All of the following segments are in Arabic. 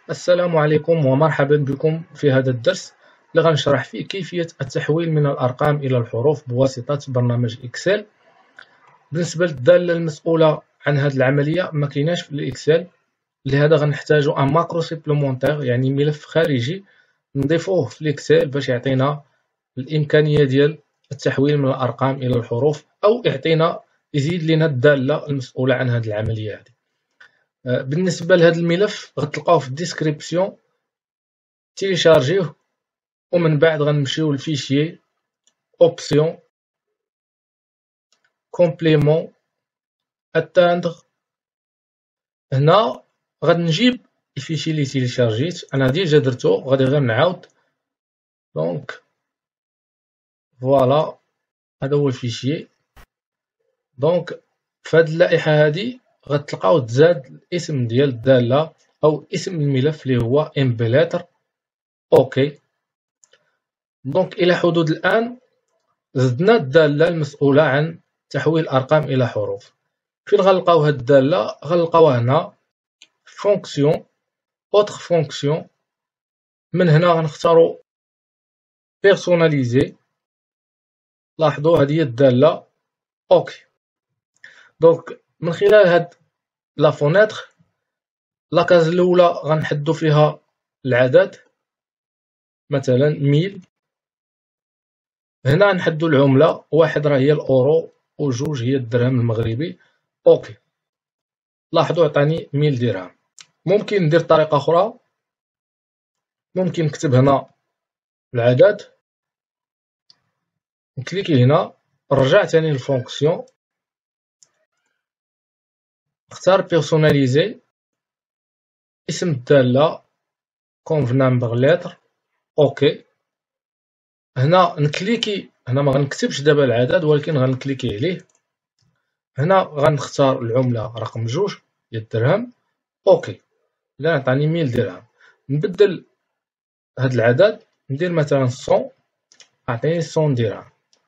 السلام عليكم ومرحبا بكم في هذا الدرس اللي غنشرح فيه كيفية التحويل من الأرقام إلى الحروف بواسطة برنامج إكسل. بالنسبة للدالة المسؤولة عن هذه العملية ما كايناش في الإكسل، لهذا غنحتاجو ان ماكرو سيبلومونتير، يعني ملف خارجي نضيفوه في الإكسل باش يعطينا الإمكانية ديال التحويل من الأرقام إلى الحروف، أو يعطينا يزيد لنا الدالة المسؤولة عن هذه العملية هذه. بالنسبة لهذا الملف غتلقاوه في الديسكريبسيون، تيليشارجيوه ومن بعد غنمشيو للفيشيي اوبسيون كومبليمون اتاندغ. هنا غنجيب الفيشي اللي تيليشارجيت، انا ديجا درتو غادي غير نعاود. دونك فوالا هذا هو الفيشيي. دونك في هذه اللائحة هذه غتلقاو تزاد الاسم ديال الدالة او اسم الملف اللي هو امبلاتر. اوكي، دونك الى حدود الان زدنا الدالة المسؤولة عن تحويل الأرقام إلى حروف. فين غنلقاو هاد الدالة؟ غنلقاوها هنا فونكسيون اوتر فونكسيون. من هنا غنختارو بيرسوناليزي. لاحظوا هذه هي الدالة اوكي. دونك من خلال هاد لا فونيتر لاكاز الاولى غنحدو فيها العدد، مثلا 1000. هنا نحدو العملة، واحد راه هي الاورو وجوج هي الدرهم المغربي. اوكي، لاحظوا عطاني 1000 درهم. ممكن ندير طريقة أخرى، ممكن نكتب هنا العدد، نكليكي هنا، نرجع تاني للفونكسيون، نختار بيرسوناليزي، اسم الدالة كونفنامبر لتر. اوكي، هنا نكليكي، هنا ما غنكتبش دابا العدد ولكن غنكليكي عليه. هنا غنختار العملة رقم 2 ديال الدرهم. اوكي، لا عطاني 1000 درهم. نبدل هاد العدد، ندير مثلا 100، عطيني 100 درهم.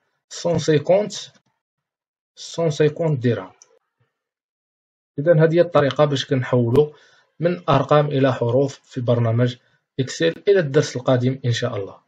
150 درهم. إذا هذه هي الطريقة باش كنحولوا من أرقام إلى حروف في برنامج إكسل. إلى الدرس القادم إن شاء الله.